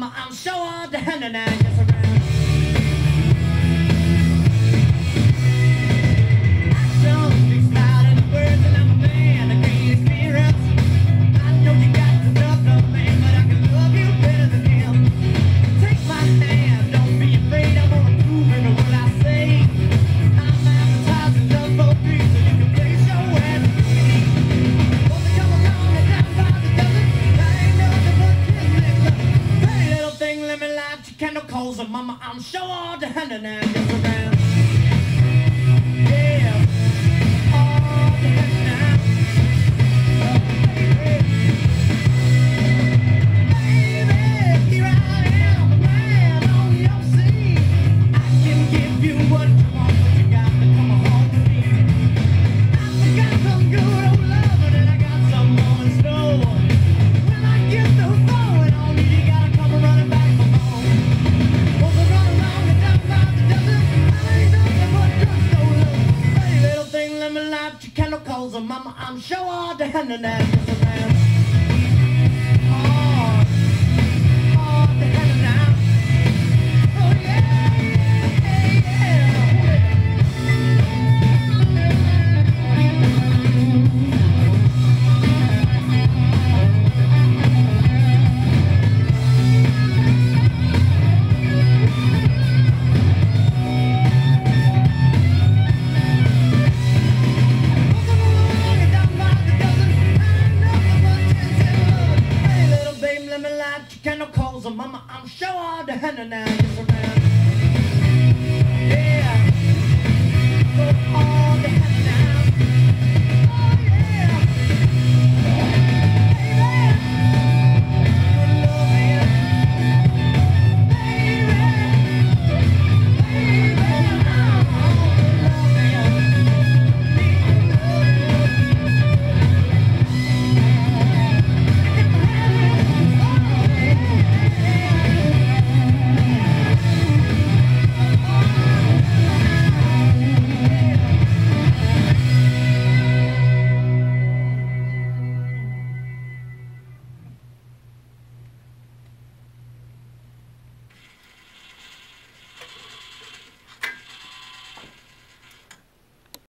mama, I'm sure all the hand and I just around. Action speaks louder than words, and I'm a man of great experience. I know you got to love the man, but I can love you better than him. Take my hand, don't be afraid, I'm gonna prove every word I say. I'm advertising love for free, so you can place your hand in me. Won't they come along and down by the dozen? I ain't nothing but kisses. Hey, little thing, let me light your candle coals, and mama, I'm sure all the hand and I just around. Yeah, all the hand and I. Baby, here I am, a man on your scene. I can give you what you want, but you got to come home to me. I got some good old loving, and I got some more in store. When I get through throwing on you, you gotta come running back for more. Won't they run around and down by the dozen? I ain't nothing but drugstore love. Hey, little thing, let me light your candle coals, and mama, I'm sure all the hand and that is around. All the hand and that. Oh yeah, candle calls, and mama, I'm sure all the hand and now.